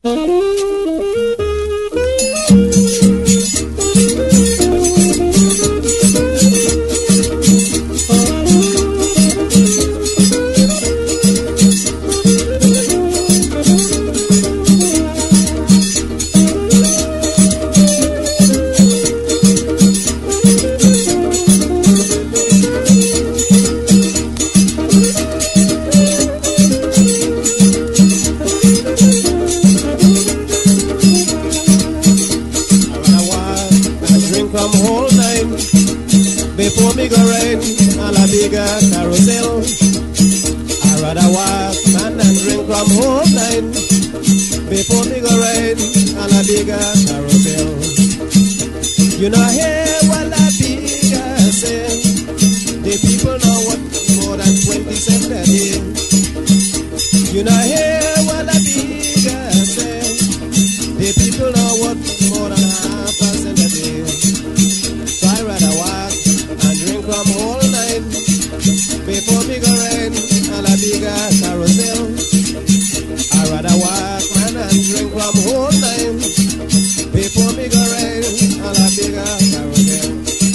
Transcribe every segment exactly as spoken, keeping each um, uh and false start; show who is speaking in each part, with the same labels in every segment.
Speaker 1: Before me go ride on a bigger carousel, I rather walk man and drink from whole night. Before me go ride on a bigger carousel, you know hear what a bigger say. The people know what more than twenty cents a day. You know hear what a bigger say. The people know what more than half a cent a day. So I rather walk from all night before me go ride on a bigger carousel. I rather walk man and drink from whole night before me go ride on a bigger carousel.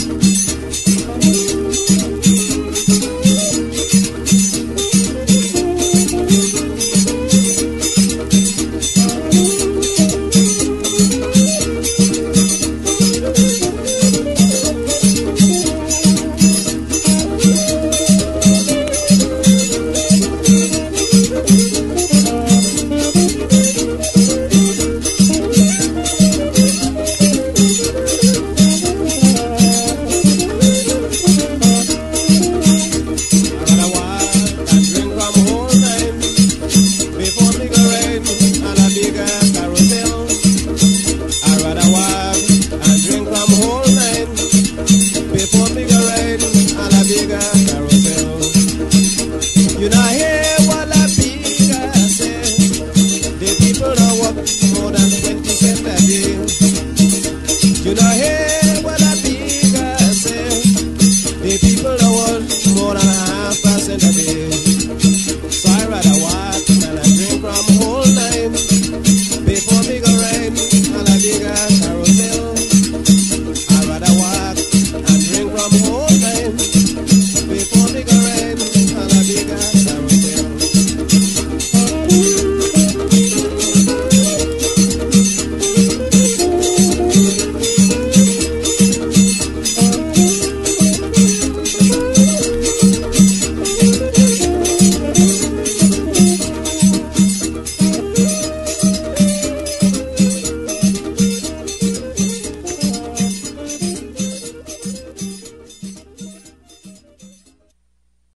Speaker 1: You know hear what a bigger say. The people know what more than